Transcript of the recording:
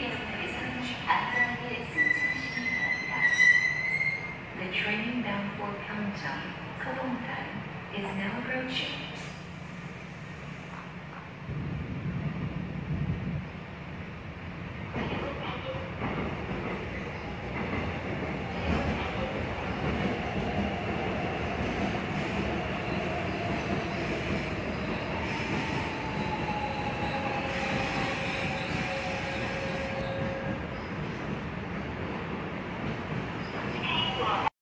승객께서는 안전하게 승차하시기 바랍니다. The train bound for Pyeongchang, Seoul is now approaching.